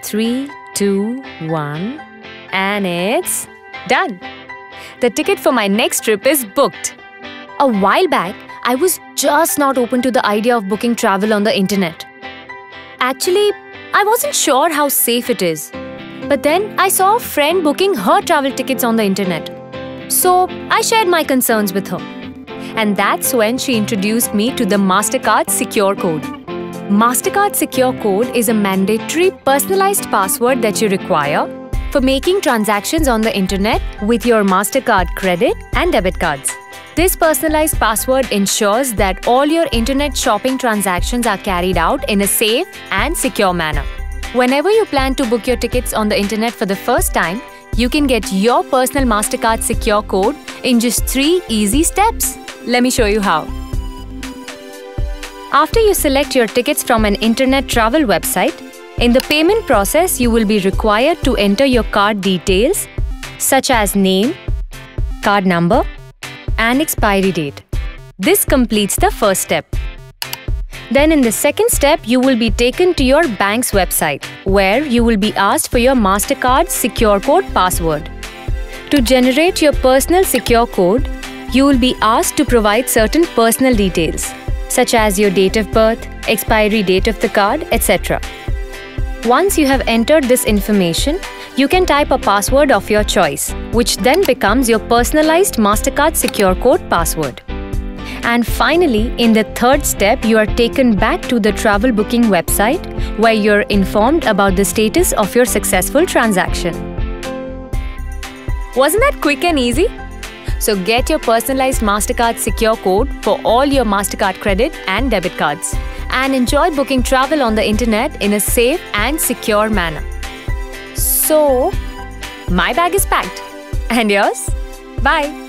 3, 2, 1, and it's done. The ticket for my next trip is booked. A while back, I was just not open to the idea of booking travel on the internet. Actually, I wasn't sure how safe it is. But then I saw a friend booking her travel tickets on the internet. So I shared my concerns with her. And that's when she introduced me to the Mastercard Secure Code. Mastercard Secure Code is a mandatory personalized password that you require for making transactions on the internet with your Mastercard credit and debit cards. This personalized password ensures that all your internet shopping transactions are carried out in a safe and secure manner. Whenever you plan to book your tickets on the internet for the first time, you can get your personal Mastercard Secure Code in just 3 easy steps. Let me show you how. After you select your tickets from an internet travel website, in the payment process, you will be required to enter your card details such as name, card number, and expiry date. This completes the first step. Then in the second step, you will be taken to your bank's website where you will be asked for your Mastercard Secure Code password. To generate your personal secure code, you will be asked to provide certain personal details such as your date of birth, expiry date of the card, etc. Once you have entered this information, you can type a password of your choice, which then becomes your personalized Mastercard Secure Code password. And finally, in the third step, you are taken back to the travel booking website where you're informed about the status of your successful transaction. Wasn't that quick and easy? So get your personalized Mastercard Secure Code for all your Mastercard credit and debit cards and enjoy booking travel on the internet in a safe and secure manner. So, my bag is packed. And yours? Bye!